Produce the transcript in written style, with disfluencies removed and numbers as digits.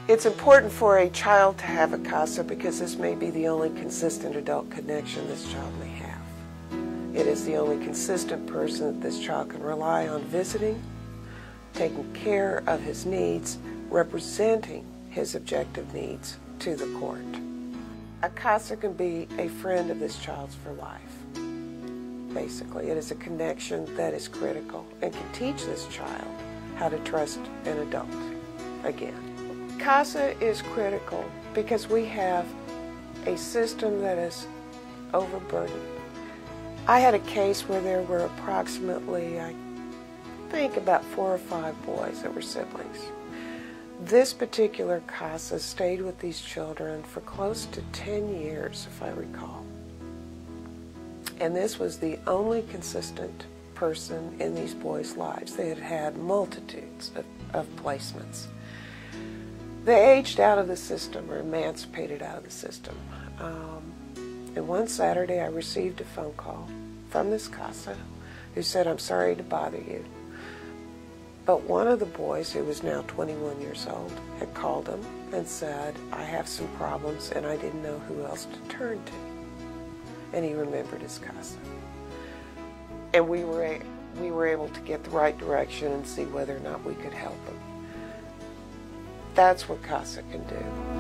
It's important for a child to have a CASA because this may be the only consistent adult connection this child may have. It is the only consistent person that this child can rely on visiting, taking care of his needs, representing his objective needs to the court. A CASA can be a friend of this child's for life. Basically, it is a connection that is critical and can teach this child how to trust an adult again. CASA is critical because we have a system that is overburdened. I had a case where there were approximately, I think, about 4 or 5 boys that were siblings. This particular CASA stayed with these children for close to 10 years, if I recall. And this was the only consistent person in these boys' lives. They had had multitudes of placements. They aged out of the system or emancipated out of the system. And one Saturday I received a phone call from this CASA who said, "I'm sorry to bother you." But one of the boys, who was now 21 years old, had called him and said, "I have some problems," and I didn't know who else to turn to. And he remembered his CASA. And we were able to get the right direction and see whether or not we could help him. That's what CASA can do.